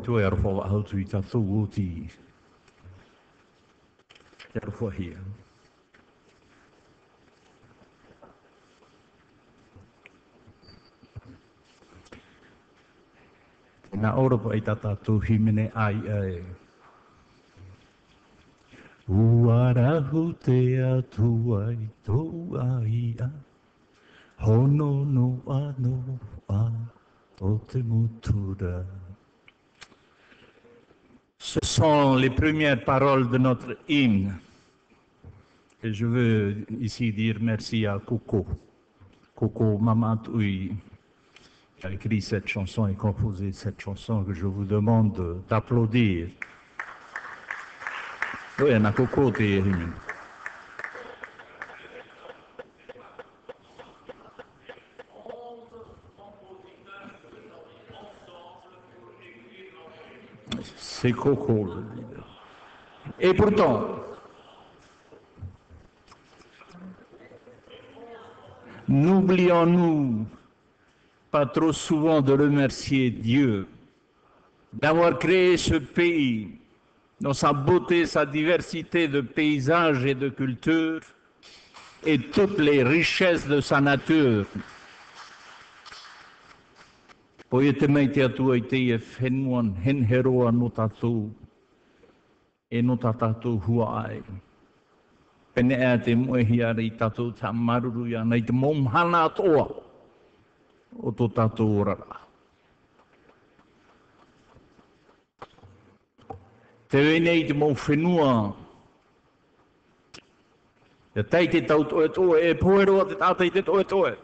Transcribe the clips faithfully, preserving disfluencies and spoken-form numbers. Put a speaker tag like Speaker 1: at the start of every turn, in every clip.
Speaker 1: tu e arwha wa hautu I tātou o ti. Te arwha hia. Nā ora po ai tā tātou himene ai ai. Uarahu te atua I tō aia. Hono no ano a o te mutura. Ce sont les premières paroles de notre hymne. Et je veux ici dire merci à Coco. Coco Mamatui qui a écrit cette chanson et composé cette chanson que je vous demande d'applaudir. Oui, il y a Coco te hymne. C'est Coco le leader. Et pourtant, n'oublions-nous pas trop souvent de remercier Dieu d'avoir créé ce pays dans sa beauté, sa diversité de paysages et de cultures et toutes les richesses de sa nature. Po ia te mei te atua I te ia whenuan henheroa no tātou e no tātou hua ai. Pene ea te moehi ara I tātou tā maruru ia nei te momhana atoa o tō tātou orara. Te weinei te mou whenua e tei te tau toe toe e poeroa te tātei te toe toe.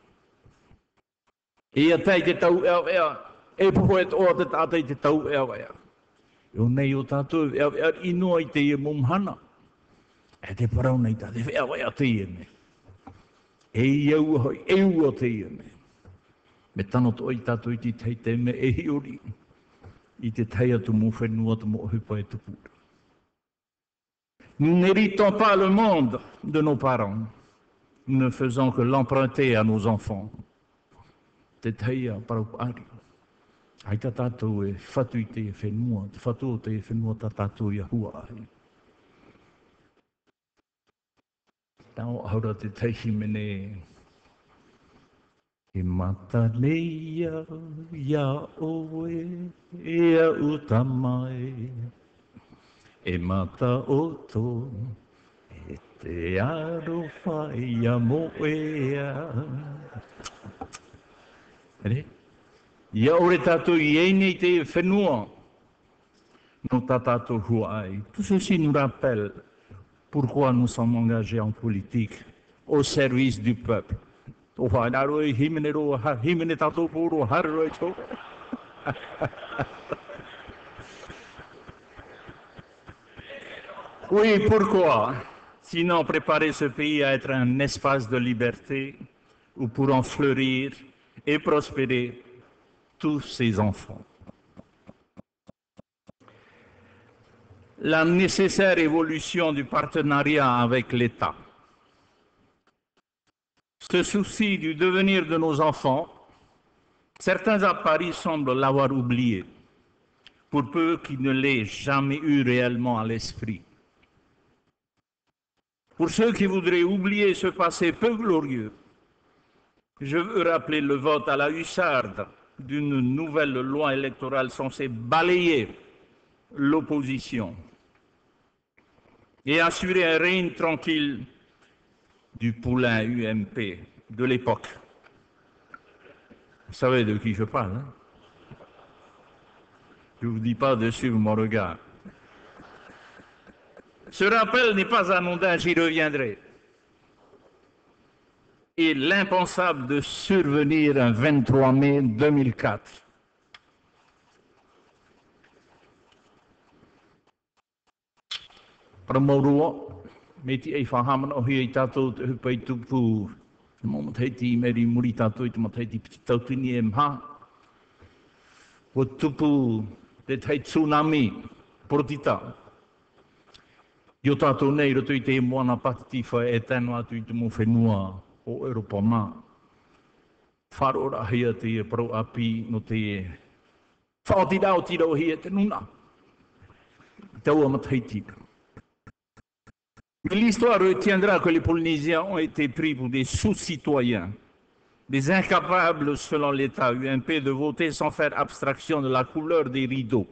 Speaker 1: Ia tei te tau ea ea, e poe toa te tātei te tau ea ea. O nei o tātou ea ea inoa I te ia momhana. E te parau nei tā te ea ea te ia me. E iau hoi, e ua te ia me. Me tano to I tātou I te tei te me e hiori. I te tei atu mō whenua tu mō hupa e tupura. Nous n'héritons pas le monde de nos parents. Nous ne faisons que l'emprunter à nos enfants. Te teia parau ari. Ai tā tātou e whatu I te e whenua, te whatu o te e whenua tā tātou I a hua ai. Tau aura te teihi mene e mata leia ia oe ea utamai e mata oto e te aro whai a moea. Ia ore tātou I einei te whenua no tā tātou hua ai. Tout ceci nous rappelle pourquoi nous sommes engagés en politique au service du peuple. O whainaro e himene roa, himene tātou pōro, harro e tō. Oui, pourquoi? Sinon préparer ce pays à être un espace de liberté où pourront fleurir et prospérer tous ses enfants. La nécessaire évolution du partenariat avec l'État. Ce souci du devenir de nos enfants, certains à Paris semblent l'avoir oublié, pour peu qu'ils ne l'aient jamais eu réellement à l'esprit. Pour ceux qui voudraient oublier ce passé peu glorieux, je veux rappeler le vote à la hussarde d'une nouvelle loi électorale censée balayer l'opposition et assurer un règne tranquille du poulain U M P de l'époque. Vous savez de qui je parle, hein? Je ne vous dis pas de suivre mon regard. Ce rappel n'est pas anodin, j'y reviendrai. Et l'impensable de survenir un vingt-trois mai deux mille quatre. Pramorua, meti e whahamana o hia I tātou te hupai tupu. Mo matheiti meri muri tātou I te matheiti piti tautini e mha. O tupu te tei tsunami, porotita. I o tātou nei roto I te moana patiti whae e tēnu atu I te mo whenua o Europa mā. Wharora hea te e parau api no te Fordida ou Tido Hietnuna. Mais l'histoire retiendra que les Polynésiens ont été pris pour des sous-citoyens, des incapables, selon l'État U M P, de voter sans faire abstraction de la couleur des rideaux.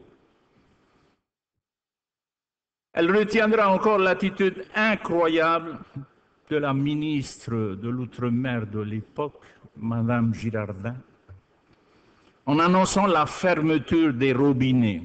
Speaker 1: Elle retiendra encore l'attitude incroyable de la ministre de l'Outre-mer de l'époque, Madame Girardin, en annonçant la fermeture des robinets.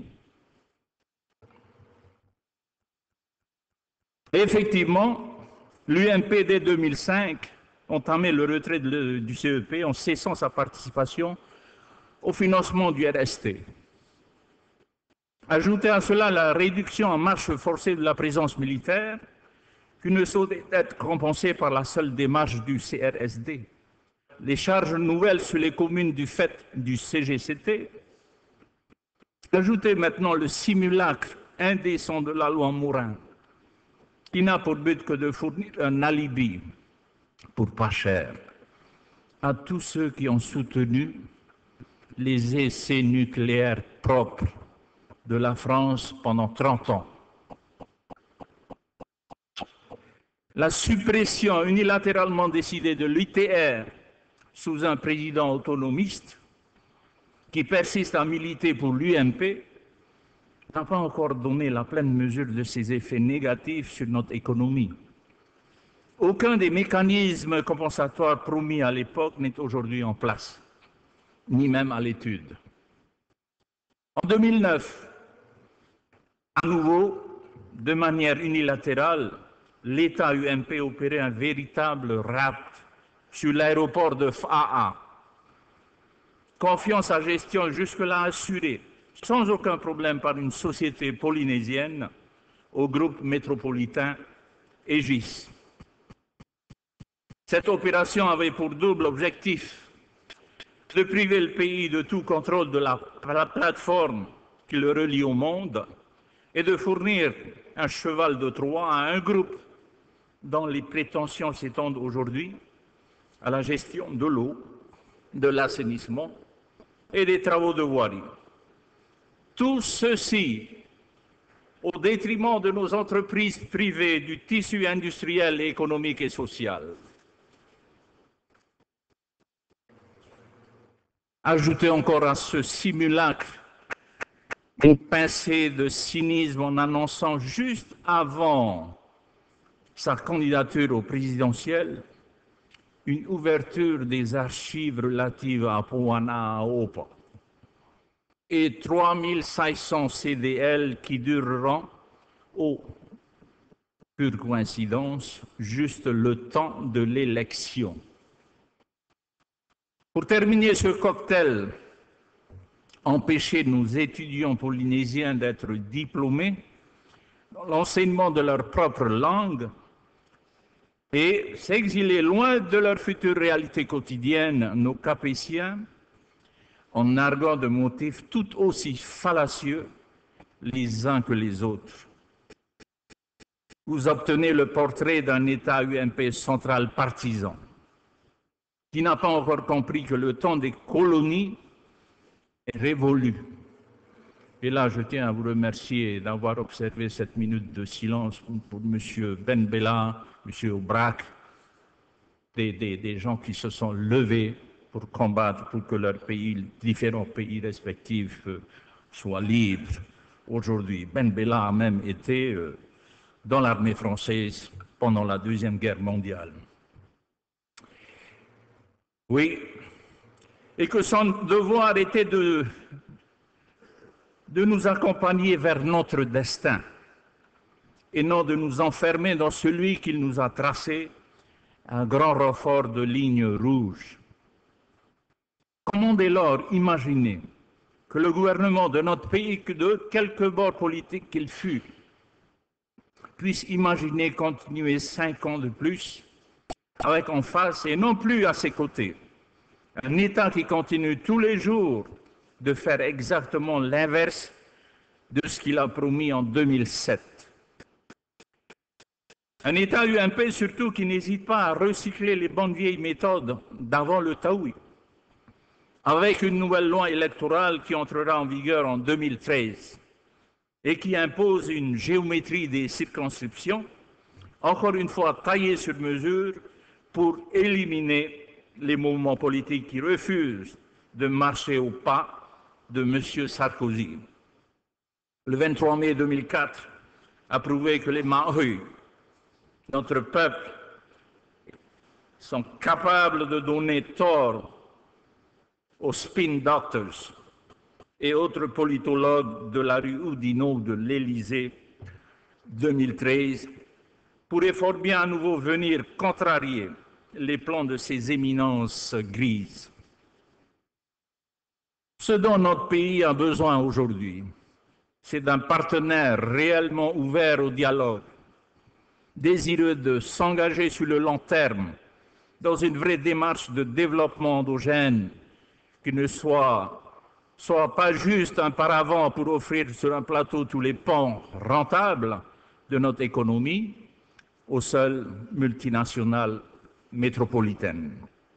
Speaker 1: Effectivement, l'U M P dès deux mille cinq entamé le retrait de, du C E P en cessant sa participation au financement du R S T. Ajoutez à cela la réduction en marche forcée de la présence militaire, qui ne saurait être compensée par la seule démarche du C R S D. Les charges nouvelles sur les communes du fait du C G C T. Ajoutez maintenant le simulacre indécent de la loi Morin, qui n'a pour but que de fournir un alibi pour pas cher à tous ceux qui ont soutenu les essais nucléaires propres de la France pendant trente ans. La suppression unilatéralement décidée de l'U T R sous un président autonomiste qui persiste à militer pour l'U M P n'a pas encore donné la pleine mesure de ses effets négatifs sur notre économie. Aucun des mécanismes compensatoires promis à l'époque n'est aujourd'hui en place, ni même à l'étude. En deux mille neuf, à nouveau, de manière unilatérale, l'État U M P opérait un véritable rapt sur l'aéroport de Faa, confiant sa gestion jusque-là assurée, sans aucun problème par une société polynésienne au groupe métropolitain Aegis. Cette opération avait pour double objectif de priver le pays de tout contrôle de la, la plateforme qui le relie au monde et de fournir un cheval de Troie à un groupe dont les prétentions s'étendent aujourd'hui à la gestion de l'eau, de l'assainissement et des travaux de voirie. Tout ceci au détriment de nos entreprises privées, du tissu industriel, économique et social. Ajoutez encore à ce simulacre une pincée de cynisme en annonçant juste avant sa candidature au présidentiel une ouverture des archives relatives à Poana Aopa et trois mille cinq cents C D L qui dureront, oh, pure coïncidence, juste le temps de l'élection. Pour terminer ce cocktail, empêcher nos étudiants polynésiens d'être diplômés dans l'enseignement de leur propre langue et s'exiler loin de leur future réalité quotidienne, nos Capétiens, en narguant de motifs tout aussi fallacieux les uns que les autres. Vous obtenez le portrait d'un État U M P central partisan, qui n'a pas encore compris que le temps des colonies est révolu. Et là, je tiens à vous remercier d'avoir observé cette minute de silence pour M. Ben Bella, M. Aubrac, des, des, des gens qui se sont levés pour combattre pour que leurs pays, différents pays respectifs, euh, soient libres aujourd'hui. Ben Bella a même été euh, dans l'armée française pendant la Deuxième Guerre mondiale. Oui, et que son devoir était de, de nous accompagner vers notre destin et non de nous enfermer dans celui qu'il nous a tracé, un grand renfort de lignes rouges. Comment dès lors imaginer que le gouvernement de notre pays, que de quelque bord politique qu'il fût, puisse imaginer continuer cinq ans de plus avec en face et non plus à ses côtés un État qui continue tous les jours de faire exactement l'inverse de ce qu'il a promis en deux mille sept. Un État U M P surtout qui n'hésite pas à recycler les bonnes vieilles méthodes d'avant le Taoui, avec une nouvelle loi électorale qui entrera en vigueur en deux mille treize et qui impose une géométrie des circonscriptions, encore une fois taillée sur mesure pour éliminer les mouvements politiques qui refusent de marcher au pas de M. Sarkozy. Le vingt-trois mai deux mille quatre a prouvé que les Maoris, notre peuple, sont capables de donner tort aux spin doctors et autres politologues de la rue Oudinot de l'Élysée deux mille treize pourrait fort bien à nouveau venir contrarier les plans de ces éminences grises. Ce dont notre pays a besoin aujourd'hui, c'est d'un partenaire réellement ouvert au dialogue, désireux de s'engager sur le long terme dans une vraie démarche de développement endogène qui ne soit, soit pas juste un paravent pour offrir sur un plateau tous les pans rentables de notre économie aux seules multinationales métropolitaines.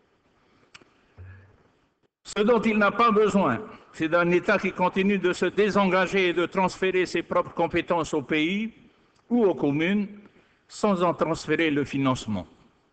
Speaker 1: Ce dont il n'a pas besoin, c'est d'un État qui continue de se désengager et de transférer ses propres compétences au pays ou aux communes sans en transférer le financement.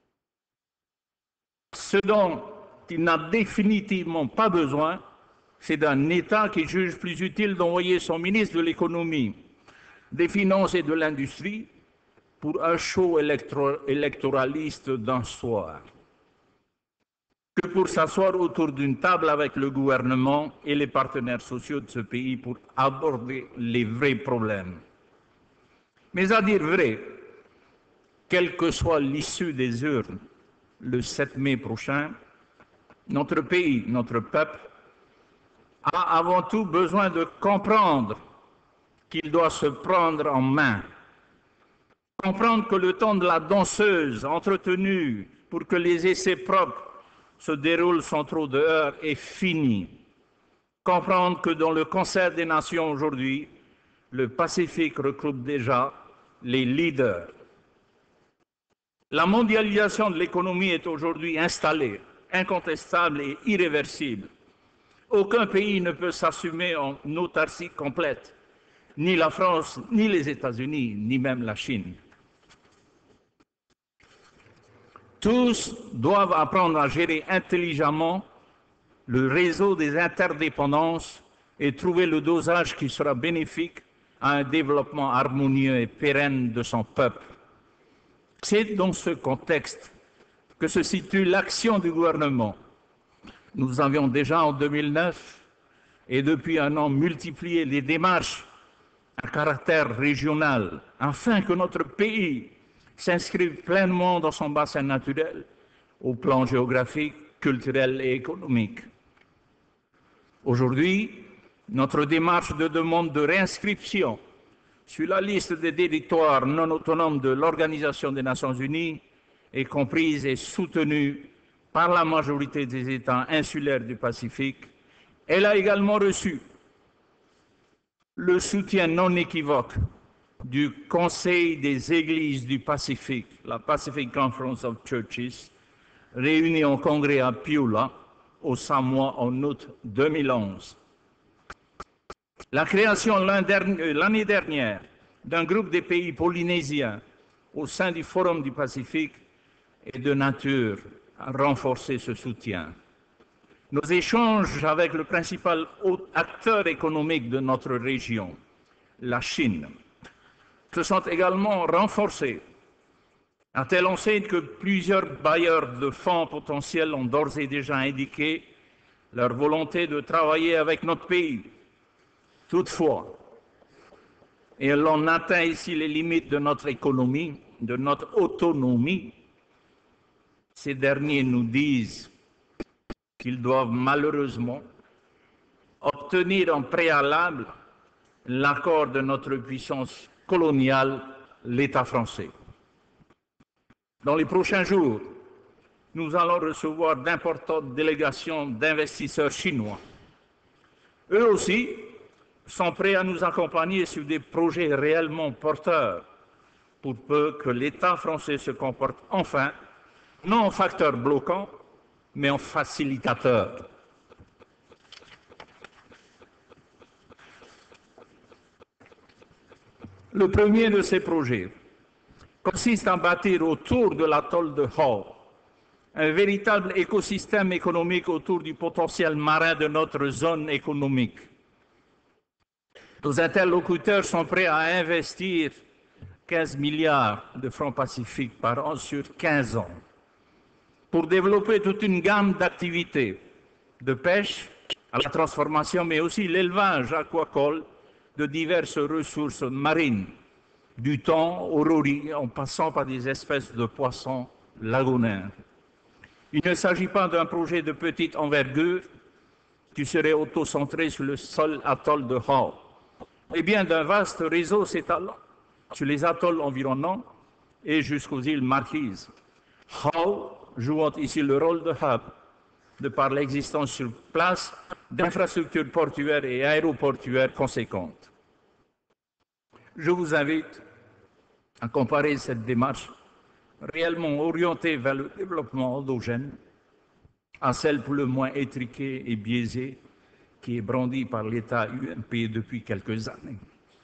Speaker 1: Ce dont il n'a définitivement pas besoin, c'est d'un État qui juge plus utile d'envoyer son ministre de l'économie, des finances et de l'industrie pour un show électro- électoraliste d'un soir, que pour s'asseoir autour d'une table avec le gouvernement et les partenaires sociaux de ce pays pour aborder les vrais problèmes. Mais à dire vrai, quelle que soit l'issue des urnes le sept mai prochain, notre pays, notre peuple, a avant tout besoin de comprendre qu'il doit se prendre en main. Comprendre que le temps de la danseuse entretenue pour que les essais propres se déroulent sans trop de heurts est fini. Comprendre que dans le concert des nations aujourd'hui, le Pacifique regroupe déjà les leaders. La mondialisation de l'économie est aujourd'hui installée, incontestable et irréversible. Aucun pays ne peut s'assumer en autarcie complète, ni la France, ni les États-Unis, ni même la Chine. Tous doivent apprendre à gérer intelligemment le réseau des interdépendances et trouver le dosage qui sera bénéfique à un développement harmonieux et pérenne de son peuple. C'est dans ce contexte que se situe l'action du gouvernement. Nous avions déjà en deux mille neuf et depuis un an multiplié les démarches à caractère régional afin que notre pays s'inscrive pleinement dans son bassin naturel au plan géographique, culturel et économique. Aujourd'hui, notre démarche de demande de réinscription sur la liste des territoires non autonomes de l'Organisation des Nations Unies est comprise et soutenue par la majorité des États insulaires du Pacifique. Elle a également reçu le soutien non équivoque du Conseil des Églises du Pacifique, la Pacific Conference of Churches, réunie en congrès à Piula, au Samoa, en août deux mille onze. La création l'année dernière d'un groupe des pays polynésiens au sein du Forum du Pacifique est de nature à renforcer ce soutien. Nos échanges avec le principal acteur économique de notre région, la Chine, se sont également renforcés, à telle enseigne que plusieurs bailleurs de fonds potentiels ont d'ores et déjà indiqué leur volonté de travailler avec notre pays. Toutefois, et l'on atteint ici les limites de notre économie, de notre autonomie, ces derniers nous disent qu'ils doivent malheureusement obtenir en préalable l'accord de notre puissance coloniale, l'État français. Dans les prochains jours, nous allons recevoir d'importantes délégations d'investisseurs chinois. Eux aussi sont prêts à nous accompagner sur des projets réellement porteurs, pour peu que l'État français se comporte enfin, non en facteur bloquant, mais en facilitateur. Le premier de ces projets consiste à bâtir autour de l'atoll de Hau un véritable écosystème économique autour du potentiel marin de notre zone économique. Nos interlocuteurs sont prêts à investir quinze milliards de francs pacifiques par an sur quinze ans pour développer toute une gamme d'activités, de pêche à la transformation, mais aussi l'élevage aquacole de diverses ressources marines, du thon au rori, en passant par des espèces de poissons lagonaires. Il ne s'agit pas d'un projet de petite envergure qui serait auto-centré sur le seul atoll de Hau, mais bien d'un vaste réseau s'étalant sur les atolls environnants et jusqu'aux îles Marquises. Hau jouant ici le rôle de hub, de par l'existence sur place d'infrastructures portuaires et aéroportuaires conséquentes. Je vous invite à comparer cette démarche réellement orientée vers le développement endogène à celle pour le moins étriquée et biaisée qui est brandie par l'État U M P depuis quelques années.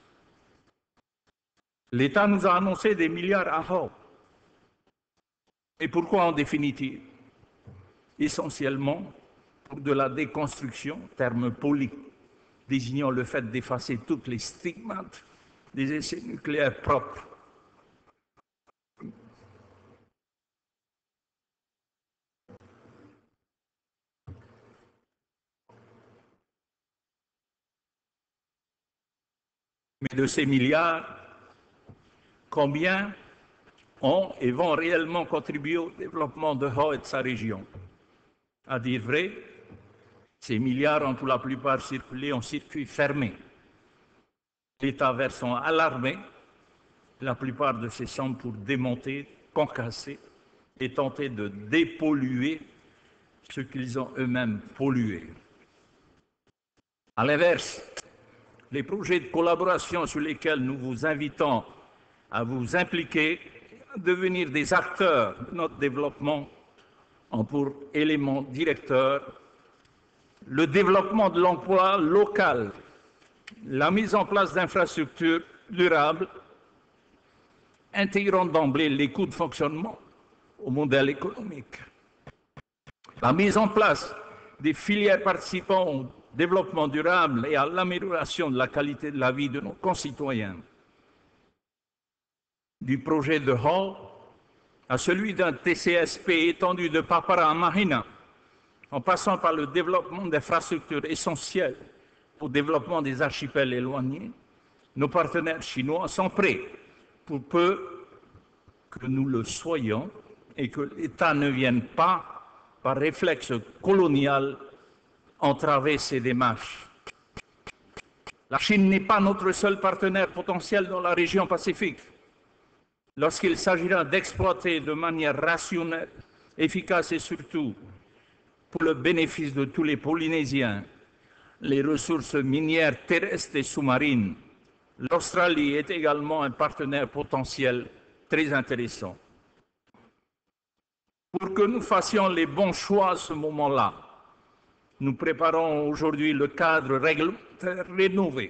Speaker 1: L'État nous a annoncé des milliards à Hau. Et pourquoi en définitive? Essentiellement pour de la déconstruction, terme poli, désignant le fait d'effacer toutes les stigmates des essais nucléaires propres. Mais de ces milliards, combien ont et vont réellement contribuer au développement de Hau et de sa région? À dire vrai, ces milliards ont pour la plupart circulé en circuit fermé, l'État versant à l'armée la plupart de ces sommes pour démonter, concasser et tenter de dépolluer ce qu'ils ont eux-mêmes pollué. À l'inverse, les projets de collaboration sur lesquels nous vous invitons à vous impliquer, à devenir des acteurs de notre développement, ont pour élément directeur le développement de l'emploi local, la mise en place d'infrastructures durables, intégrant d'emblée les coûts de fonctionnement au modèle économique, la mise en place des filières participant au développement durable et à l'amélioration de la qualité de la vie de nos concitoyens. Du projet de Hau à celui d'un T C S P étendu de Papara à Mahina, en passant par le développement d'infrastructures essentielles au développement des archipels éloignés, nos partenaires chinois sont prêts, pour peu que nous le soyons et que l'État ne vienne pas, par réflexe colonial, entraver ces démarches. La Chine n'est pas notre seul partenaire potentiel dans la région Pacifique. Lorsqu'il s'agira d'exploiter de manière rationnelle, efficace et surtout pour le bénéfice de tous les Polynésiens les ressources minières terrestres et sous-marines, l'Australie est également un partenaire potentiel très intéressant. Pour que nous fassions les bons choix à ce moment-là, nous préparons aujourd'hui le cadre réglementaire rénové.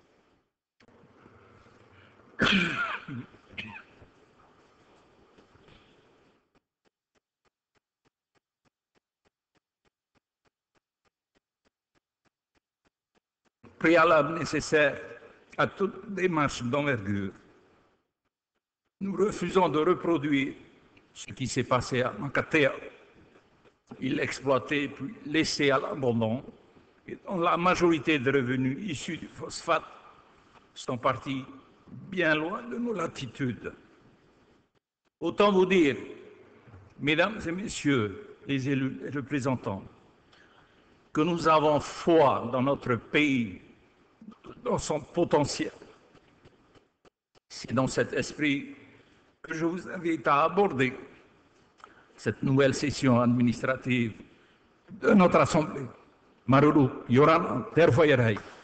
Speaker 1: Préalable nécessaire à toute démarche d'envergure. Nous refusons de reproduire ce qui s'est passé à Makatea. Il exploité puis laissé à l'abandon, et dont la majorité des revenus issus du phosphate sont partis bien loin de nos latitudes. Autant vous dire, mesdames et messieurs les élus et représentants, que nous avons foi dans notre pays, dans son potentiel. C'est dans cet esprit que je vous invite à aborder cette nouvelle session administrative de notre Assemblée. Maruru, Yorana, Terfoyerai.